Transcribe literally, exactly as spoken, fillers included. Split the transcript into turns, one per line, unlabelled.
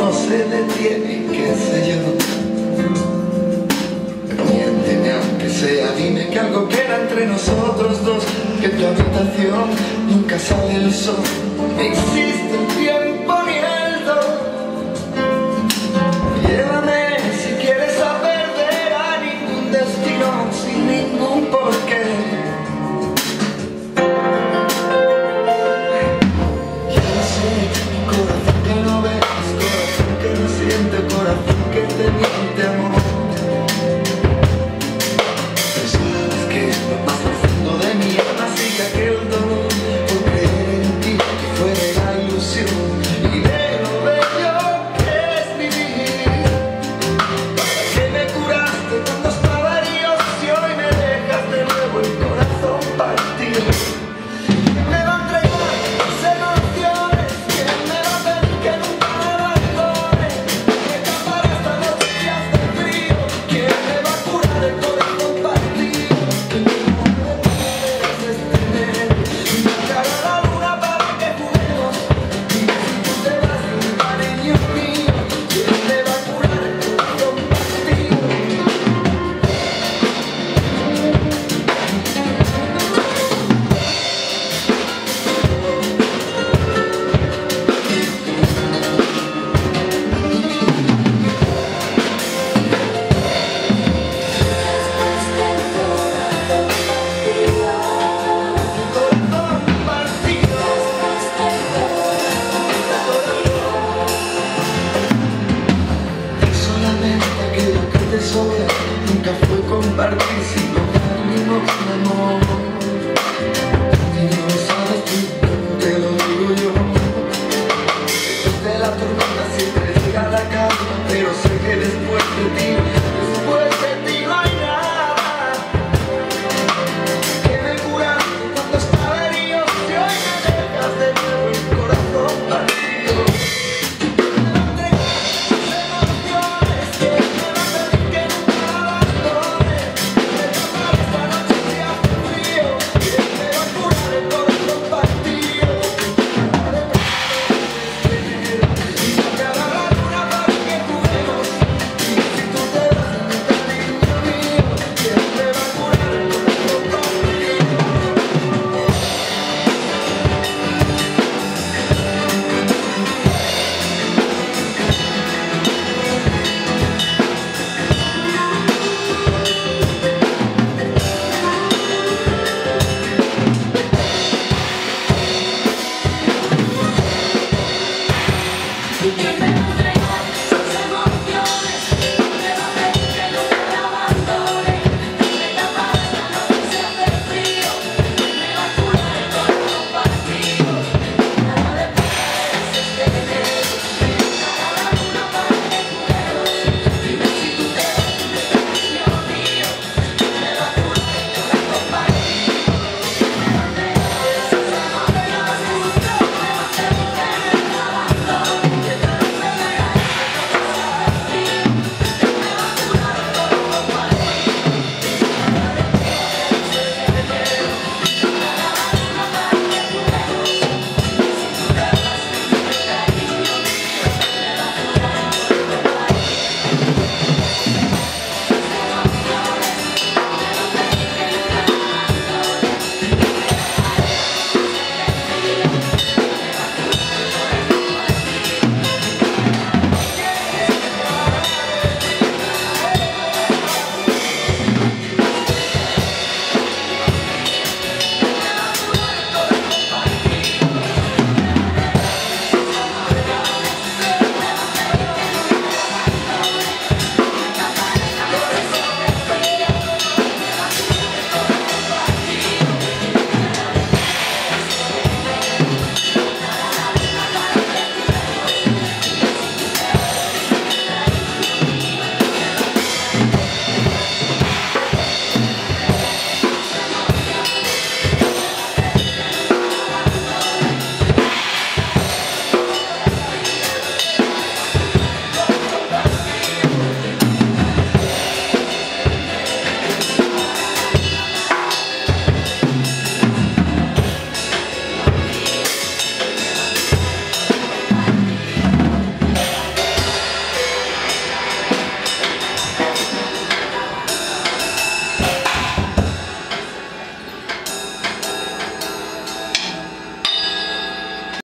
no se detiene, qué sé yo. Pero miénteme aunque sea, dime que algo queda entre nosotros dos, que en tu habitación nunca sale el sol, no existe el tiempo ni el dolor. Llévame si quieres a perder a ningún destino sin ningún porqué. Corazón que te miente, amor. Pero sabes que lo más profundo de mi alma sigue aquel dolor por creer en ti que fuera la ilusión y de lo bello que es vivir. ¿Para qué me curaste cuando estaba herido si hoy me dejas de nuevo el corazón partido? Nunca fue compartir sin lograr ni mostrar.